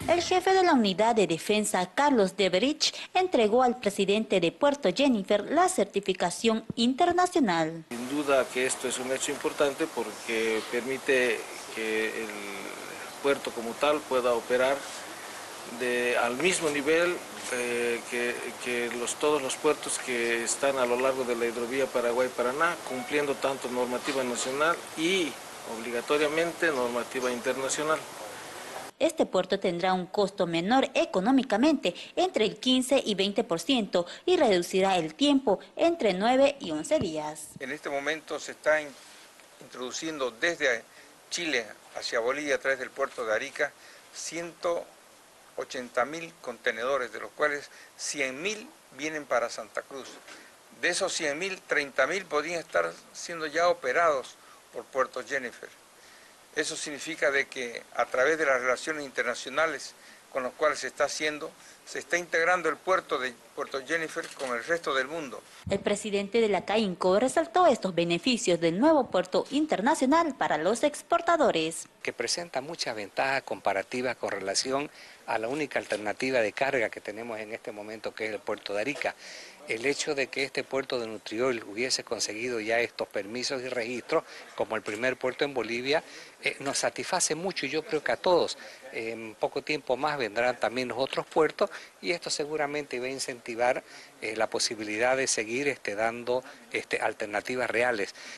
El jefe de la Unidad de Defensa, Carlos Deverich, entregó al presidente de Puerto Jennifer la certificación internacional. Sin duda que esto es un hecho importante porque permite que el puerto como tal pueda operar al mismo nivel que todos los puertos que están a lo largo de la hidrovía Paraguay-Paraná, cumpliendo tanto normativa nacional y obligatoriamente normativa internacional. Este puerto tendrá un costo menor económicamente, entre el 15 y 20%, y reducirá el tiempo entre 9 y 11 días. En este momento se está introduciendo desde Chile hacia Bolivia a través del puerto de Arica 180.000 contenedores, de los cuales 100.000 vienen para Santa Cruz. De esos 100.000, 30.000 podrían estar siendo ya operados por Puerto Jennifer. Eso significa de que a través de las relaciones internacionales con las cuales se está haciendo, se está integrando el puerto de Puerto Jennifer con el resto del mundo. El presidente de la CAINCO resaltó estos beneficios del nuevo puerto internacional para los exportadores. Que presenta muchas ventajas comparativas con relación a la única alternativa de carga que tenemos en este momento, que es el puerto de Arica. El hecho de que este puerto de Nutriol hubiese conseguido ya estos permisos y registros, como el primer puerto en Bolivia, nos satisface mucho, y yo creo que a todos. En poco tiempo más vendrán también los otros puertos, y esto seguramente va a incentivar la posibilidad de seguir dando alternativas reales.